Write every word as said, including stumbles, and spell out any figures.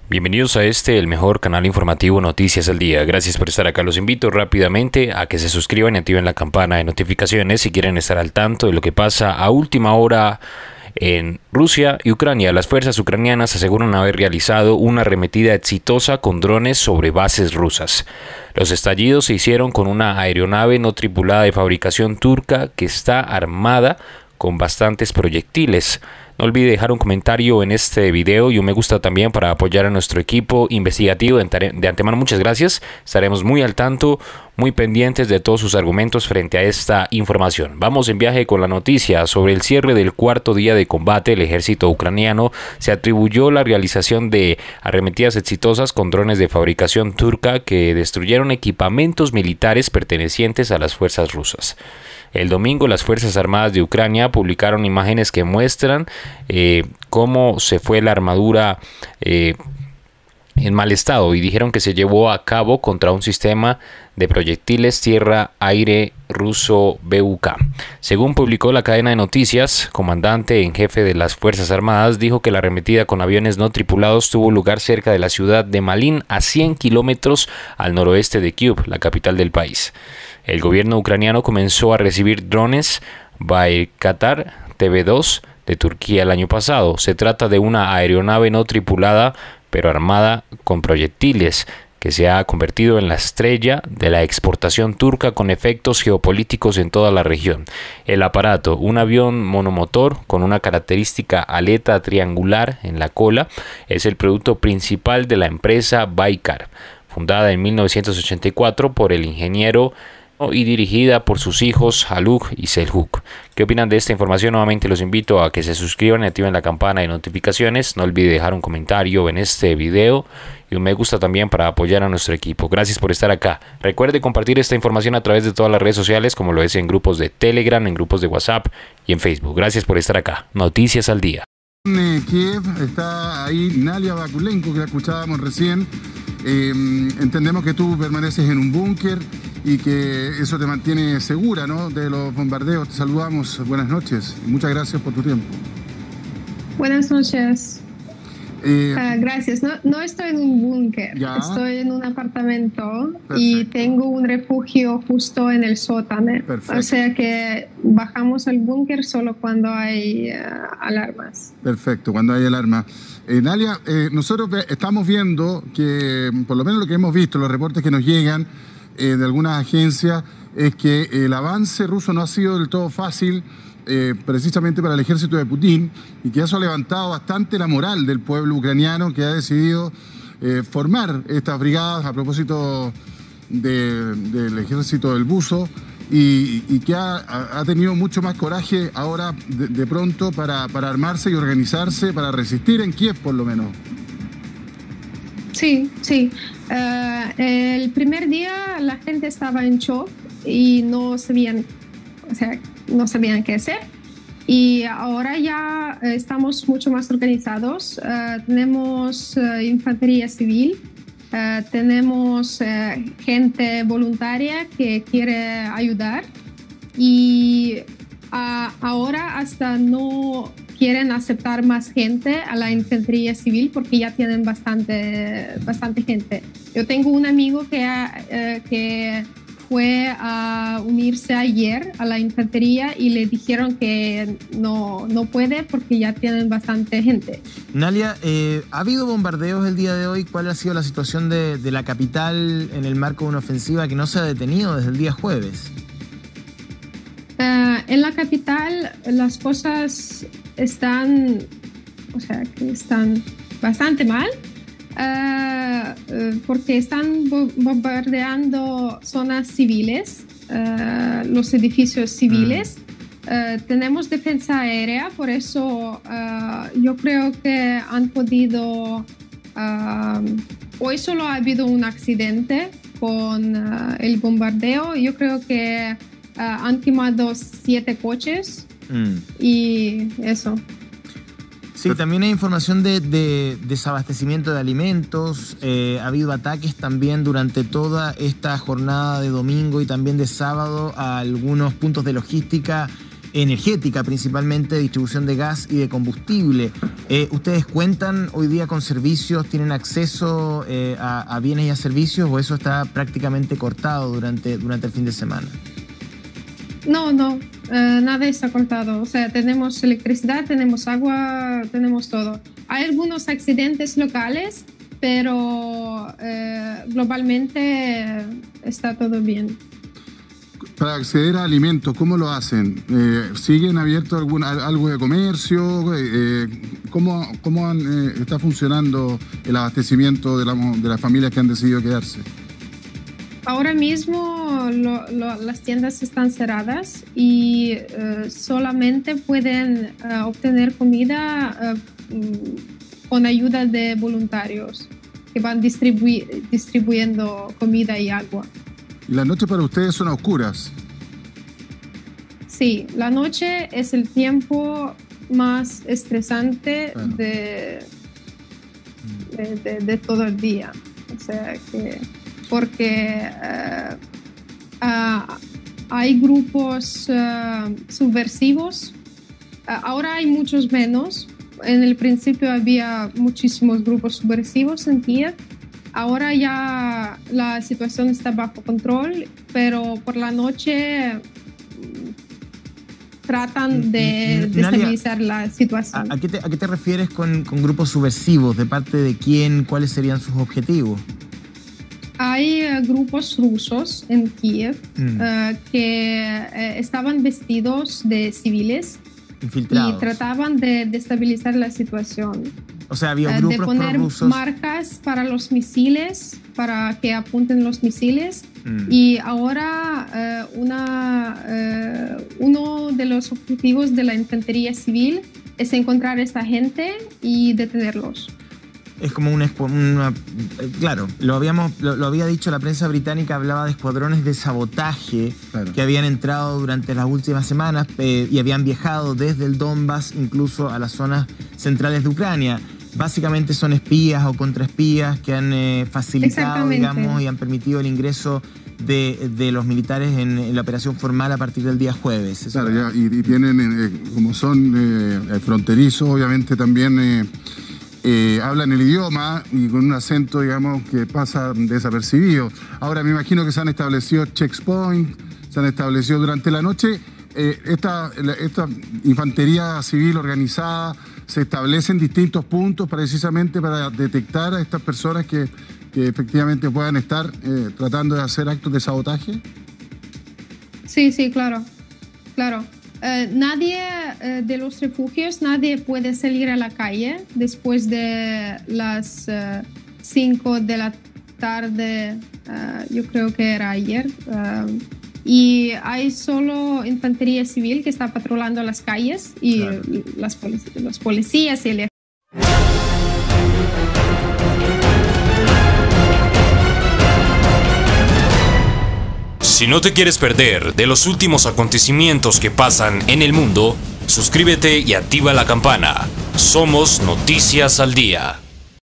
Bienvenidos a este, el mejor canal informativo Noticias al Día. Gracias por estar acá. Los invito rápidamente a que se suscriban y activen la campana de notificaciones si quieren estar al tanto de lo que pasa a última hora en Rusia y Ucrania. Las fuerzas ucranianas aseguran haber realizado una arremetida exitosa con drones sobre bases rusas. Los estallidos se hicieron con una aeronave no tripulada de fabricación turca que está armada con bastantes proyectiles. No olvide dejar un comentario en este video y un me gusta también para apoyar a nuestro equipo investigativo. De antemano, muchas gracias. Estaremos muy al tanto, muy pendientes de todos sus argumentos frente a esta información. Vamos en viaje con la noticia. Sobre el cierre del cuarto día de combate, el ejército ucraniano se atribuyó la realización de arremetidas exitosas con drones de fabricación turca que destruyeron equipamientos militares pertenecientes a las fuerzas rusas. El domingo, las Fuerzas Armadas de Ucrania publicaron imágenes que muestran eh, cómo se fue la armadura eh, en mal estado y dijeron que se llevó a cabo contra un sistema de proyectiles tierra-aire ruso B U K. Según publicó la cadena de noticias, comandante en jefe de las Fuerzas Armadas dijo que la arremetida con aviones no tripulados tuvo lugar cerca de la ciudad de Malin, a cien kilómetros al noroeste de Kyiv, la capital del país. El gobierno ucraniano comenzó a recibir drones Bayraktar T B dos de Turquía el año pasado. Se trata de una aeronave no tripulada, pero armada con proyectiles, que se ha convertido en la estrella de la exportación turca con efectos geopolíticos en toda la región. El aparato, un avión monomotor con una característica aleta triangular en la cola, es el producto principal de la empresa Baykar, fundada en mil novecientos ochenta y cuatro por el ingeniero y dirigida por sus hijos Haluk y Seljuk. ¿Qué opinan de esta información? Nuevamente los invito a que se suscriban y activen la campana de notificaciones. No olvide dejar un comentario en este video y un me gusta también para apoyar a nuestro equipo. Gracias por estar acá. Recuerde compartir esta información a través de todas las redes sociales, como lo es en grupos de Telegram, en grupos de WhatsApp y en Facebook. Gracias por estar acá. Noticias al Día. En Kiev está ahí Nalia Vakulenko, que la escuchábamos recién. Eh, entendemos que tú permaneces en un búnker y que eso te mantiene segura, ¿no?, de los bombardeos. Te saludamos, buenas noches y muchas gracias por tu tiempo. Buenas noches. Eh, uh, gracias. No, no estoy en un búnker, estoy en un apartamento. Perfecto. Y tengo un refugio justo en el sótano. Perfecto. O sea que bajamos al búnker solo cuando hay uh, alarmas. Perfecto, cuando hay alarma. Eh, Nalia, eh, nosotros estamos viendo que, por lo menos lo que hemos visto, los reportes que nos llegan eh, de algunas agencias, es que el avance ruso no ha sido del todo fácil, eh, precisamente para el ejército de Putin, y que eso ha levantado bastante la moral del pueblo ucraniano, que ha decidido eh, formar estas brigadas a propósito de, del ejército del buzo, y, y que ha, ha tenido mucho más coraje ahora de, de pronto para, para armarse y organizarse, para resistir en Kiev por lo menos. Sí, sí. Uh, el primer día la gente estaba en shock y no sabían, o sea, no sabían qué hacer. Y ahora ya estamos mucho más organizados. Uh, tenemos uh, infantería civil, uh, tenemos uh, gente voluntaria que quiere ayudar y uh, ahora hasta no quieren aceptar más gente a la infantería civil porque ya tienen bastante, bastante gente. Yo tengo un amigo que, uh, que fue a unirse ayer a la infantería y le dijeron que no, no puede porque ya tienen bastante gente. Nalia, eh, ¿ha habido bombardeos el día de hoy? ¿Cuál ha sido la situación de, de la capital en el marco de una ofensiva que no se ha detenido desde el día jueves? Uh, en la capital las cosas están, o sea, que están bastante mal. Uh, uh, porque están bombardeando zonas civiles, uh, los edificios civiles. Mm. Uh, tenemos defensa aérea, por eso uh, yo creo que han podido... Uh, hoy solo ha habido un accidente con uh, el bombardeo. Yo creo que uh, han quemado siete coches. Mm. Y eso. Sí, también hay información de, de desabastecimiento de alimentos. Eh, ha habido ataques también durante toda esta jornada de domingo y también de sábado a algunos puntos de logística energética, principalmente distribución de gas y de combustible. Eh, ¿Ustedes cuentan hoy día con servicios, tienen acceso eh, a, a bienes y a servicios, o eso está prácticamente cortado durante, durante el fin de semana? No, no, eh, nada está cortado. O sea, tenemos electricidad, tenemos agua, tenemos todo. Hay algunos accidentes locales, pero eh, globalmente está todo bien. Para acceder a alimentos, ¿cómo lo hacen? Eh, ¿Siguen abierto alguna, algo de comercio? Eh, ¿Cómo, cómo han, eh, está funcionando el abastecimiento de, la, de las familias que han decidido quedarse? Ahora mismo lo, lo, las tiendas están cerradas y eh, solamente pueden eh, obtener comida eh, con ayuda de voluntarios que van distribu distribuyendo comida y agua. ¿Y las noches para ustedes son oscuras? Sí, la noche es el tiempo más estresante bueno. de, de, de, de todo el día. O sea que, porque uh, uh, hay grupos uh, subversivos. Uh, ahora hay muchos menos. En el principio había muchísimos grupos subversivos en Kiev. Ahora ya la situación está bajo control, pero por la noche tratan de destabilizar la situación. ¿A qué te, a qué te refieres con, con grupos subversivos? ¿De parte de quién? ¿Cuáles serían sus objetivos? Hay uh, grupos rusos en Kiev mm. uh, que uh, estaban vestidos de civiles infiltrados y trataban de destabilizar la situación. O sea, había grupos de poner prorrusos. Marcas para los misiles, para que apunten los misiles. Mm. Y ahora uh, una, uh, uno de los objetivos de la infantería civil es encontrar a esta gente y detenerlos. Es como una, una claro, lo habíamos lo, lo había dicho la prensa británica, hablaba de escuadrones de sabotaje claro. que habían entrado durante las últimas semanas eh, y habían viajado desde el Donbass incluso a las zonas centrales de Ucrania. Básicamente son espías o contraespías que han eh, facilitado, digamos, y han permitido el ingreso de, de los militares en, en la operación formal a partir del día jueves. Claro, ya, y, y tienen, eh, como son eh, fronterizos, obviamente también eh, eh, hablan el idioma y con un acento, digamos, que pasa desapercibido. Ahora me imagino que se han establecido checkpoints, se han establecido durante la noche. Eh, esta, esta infantería civil organizada se establece en distintos puntos precisamente para detectar a estas personas que, que efectivamente puedan estar eh, tratando de hacer actos de sabotaje. Sí, sí, claro, claro. Eh, nadie eh, de los refugios, nadie puede salir a la calle después de las cinco uh, de la tarde, uh, yo creo que era ayer. Uh, Y hay solo infantería civil que está patrulando las calles y claro. las polic los policías y el... Si no te quieres perder de los últimos acontecimientos que pasan en el mundo, suscríbete y activa la campana. Somos Noticias al Día.